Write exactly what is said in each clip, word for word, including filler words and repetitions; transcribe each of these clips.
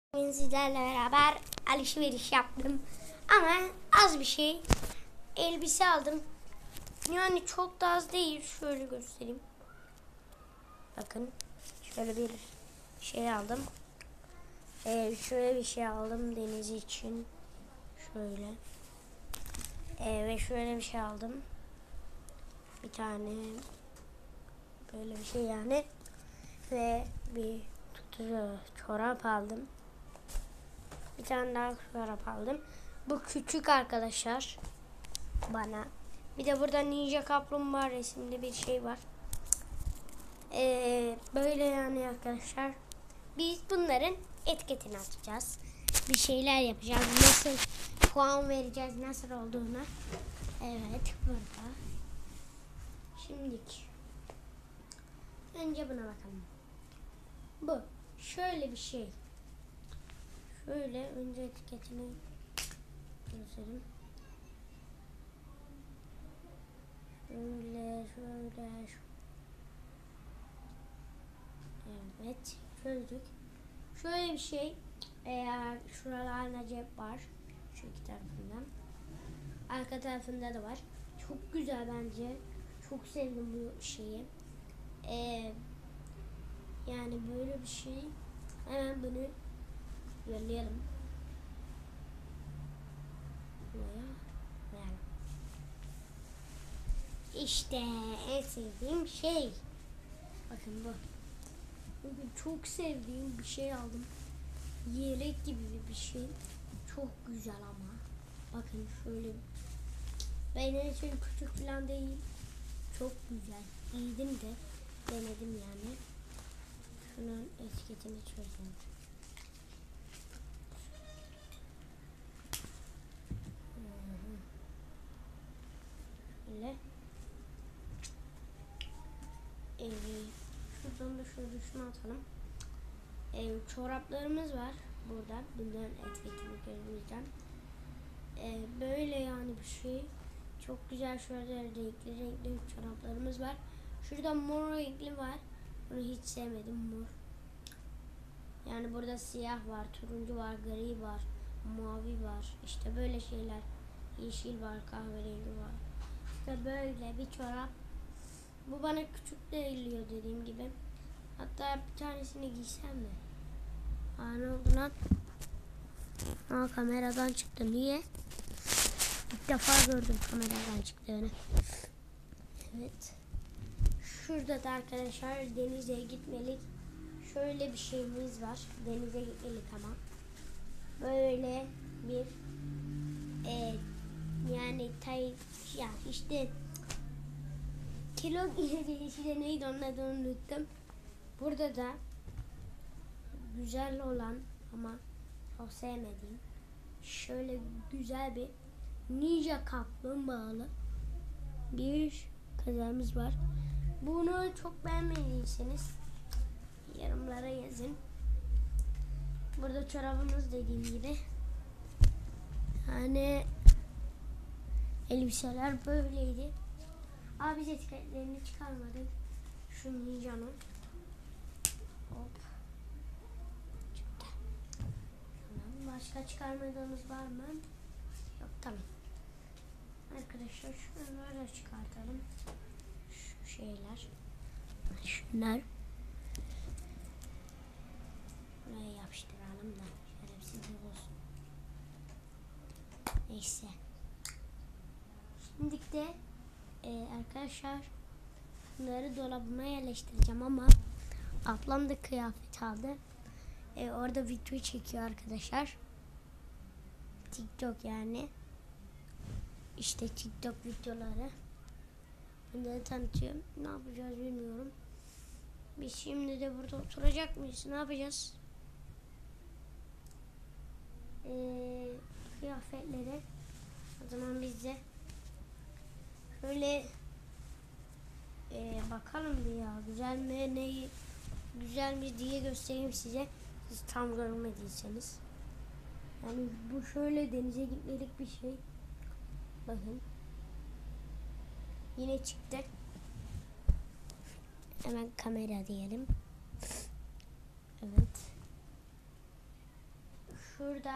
Bugün sizlerle beraber alışveriş yaptım ama az bir şey elbise aldım. Yani çok da az değil, şöyle göstereyim. Bakın şöyle bir şey aldım. Ee, şöyle bir şey aldım deniz için. Şöyle. Ee, ve şöyle bir şey aldım. Bir tane böyle bir şey yani. Ve bir tutucu çorap aldım. Bir tane daha çorap aldım. Bu küçük arkadaşlar bana. Bir de burada Ninja Kaplumbağa resimli bir şey var. Ee, böyle yani arkadaşlar. Biz bunların etiketini atacağız. Bir şeyler yapacağız. Nasıl puan vereceğiz, nasıl olduğunu. Evet, burada. Şimdilik. Önce buna bakalım. Bu. Şöyle bir şey. Şöyle önce etiketini göstereyim. Şöyle şöyle. Evet. Çözdük. Şöyle bir şey. Eğer şuralarda cep var. Şu iki tarafından. Arka tarafında da var. Çok güzel bence. Çok sevdim bu şeyi. Ee, yani böyle bir şey. Hemen bunu yollayalım. Buraya. Yani. İşte en sevdiğim şey. Bakın bu. Bugün çok sevdiğim bir şey aldım. Yelek gibi bir şey. Çok güzel ama. Bakın şöyle. Benim için küçük falan değil. Çok güzel. Giydim de. Denedim yani. Şunun etiketini çözeyim. Şöyle. Evet. Şuradan da şöyle şunu atalım. Ee, çoraplarımız var burada. Bunların etiketini göreceğim. Ee, böyle yani bir şey. Çok güzel şöyle renkli renkli çoraplarımız var. Şurada mor renkli var. Bunu hiç sevmedim, mor. Yani burada siyah var, turuncu var, gri var, mavi var. İşte böyle şeyler. Yeşil var, kahverengi var. İşte böyle bir çorap. Bu bana küçük de geliyor dediğim gibi. Hatta bir tanesini giysem mi? Aa, ne oldu lan? Aa, kameradan çıktı. Niye? İlk defa gördüm kameradan çıktığını. Evet. Şurada da arkadaşlar denize gitmelik. Şöyle bir şeyimiz var. Denize gitmelik ama. Böyle bir e, yani tay ya işte kilo işte neydi onun adını unuttum. Burada da güzel olan ama çok sevmediğim şöyle güzel bir Ninja Kaplumbağalı bir kazağımız var. Bunu çok beğenmediyseniz yorumlara yazın. Burada çorabımız dediğim gibi. Yani elbiseler böyleydi. Abi biz etiketlerini çıkarmadık. Şu Ninja'nın. Hop. Çıktı. Tamam. Başka çıkarmadığımız var mı? Yok, tamam. Arkadaşlar şunları da çıkartalım. Şu şeyler. Şunlar. Buraya yapıştıralım da şerefsizlik olsun. Neyse. Şimdi de e, arkadaşlar bunları dolabıma yerleştireceğim ama ablam da kıyafet aldı. E, orada video çekiyor arkadaşlar. TikTok yani. İşte TikTok videoları. Bunları tanıtıyorum. Ne yapacağız bilmiyorum. Biz şimdi de burada oturacak mıyız? Ne yapacağız? Ee, kıyafetleri. O zaman biz de şöyle e, bakalım bir ya. Güzel mi, neyi güzel mi diye göstereyim size. Siz tam görmediyseniz. Yani bu şöyle denize gitmelik bir şey. Bakın. Yine çıktı. Hemen kamera diyelim. Evet. şurada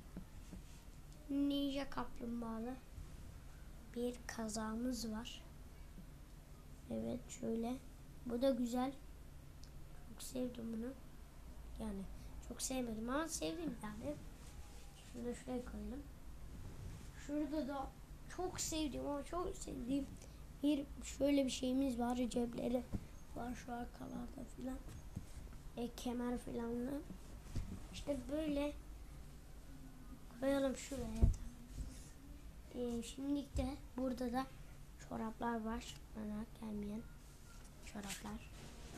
ninja kaplumbağalı bir kazağımız var. Evet şöyle. Bu da güzel. Çok sevdim bunu. Yani çok sevmedim ama sevdim yani. Şunu da şuraya koyalım. Şurada da çok sevdiğim ama çok sevdiğim bir şöyle bir şeyimiz var. Cepleri var şu arkalarda filan. E, kemer filanlı. İşte böyle koyalım şuraya da. E, şimdilik de burada da çoraplar var. Bana gelmeyen çoraplar.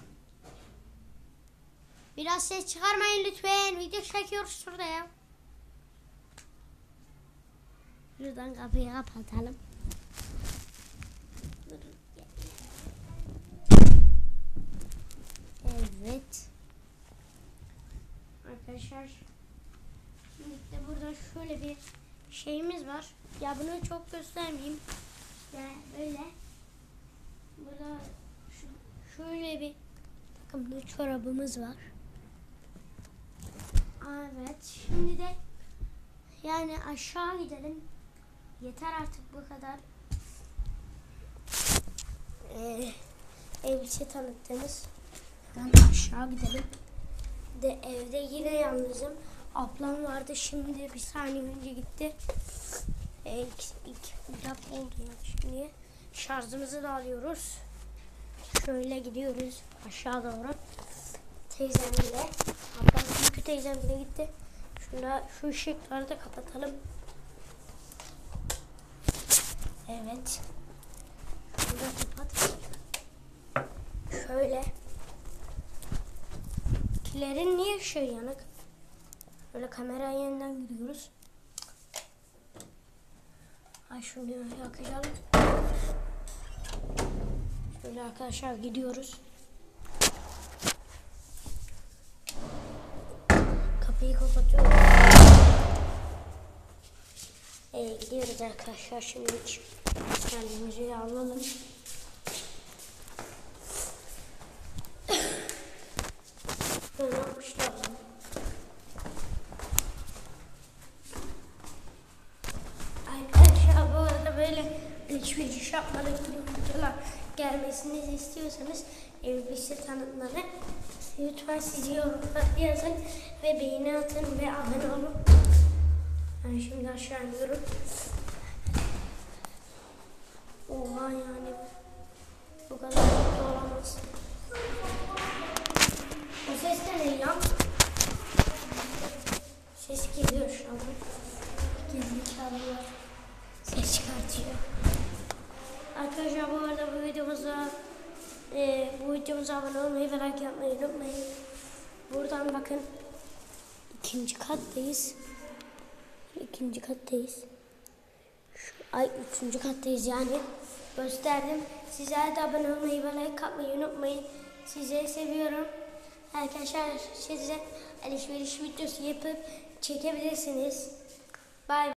Biraz ses çıkarmayın lütfen. Video çekiyoruz şurada ya. Şuradan kapıyı kapatalım. Evet. Arkadaşlar. Şimdi de burada şöyle bir şeyimiz var. Ya bunu çok göstermeyeyim. Yani böyle. Burada şu, şöyle bir takımlı çorabımız var. Evet. Şimdi de yani aşağı gidelim. Yeter artık bu kadar. Ee, elbise tanıttınız. Ben aşağı gidelim. De evde yine yalnızım. Ablam vardı şimdi bir saniye önce gitti. Ee, ilk, ilk, ilk dakika oldu yani şimdi. Şarjımızı da alıyoruz. Şöyle gidiyoruz aşağı doğru. Teyzemle. Ablam çünkü teyzemle gitti. Şuna, şu ışıkları da kapatalım. Evet. Şunu da kapat. Şöyle. Kilerin niye ışığı yanık? Böyle kameraya yeniden gidiyoruz. Ay şunu yakacağım. Şöyle arkadaşlar gidiyoruz. Kapıyı kapatıyorum. Ee, gidiyoruz arkadaşlar şimdi. Kendimizi alalım. Böyle yapmışlar. Arkadaşlar bu arada böyle alışveriş yapmadan videolar gelmesini istiyorsanız elbise tanıtmaları lütfen sizi yorumlara yazın ve beğeni atın ve abone olun. Ben şimdi aşağı iniyorum. Oha yani bu kadar mutlu olamaz. O ses de ne ya? Ses geliyor şu an. Gerizekalılar ses çıkartıyor. Arkadaşlar bu arada bu videomuza e, bu videomuza abone olmayı ve like yapmayı unutmayın. Buradan bakın ikinci kattayız. İkinci kattayız. Şu, ay üçüncü kattayız yani. Gösterdim. Sizler de abone olmayı ve like yapmayı unutmayın. Sizleri seviyorum. Arkadaşlar size alışveriş videosu yapıp çekebilirsiniz. Bye.